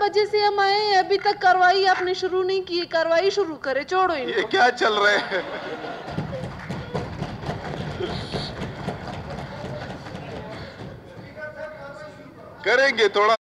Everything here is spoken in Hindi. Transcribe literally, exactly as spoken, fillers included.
वजह से हम आए हैं। अभी तक कार्रवाई आपने शुरू नहीं की। कार्रवाई शुरू करे, छोड़ो इनको। ये क्या चल रहा है? करेंगे थोड़ा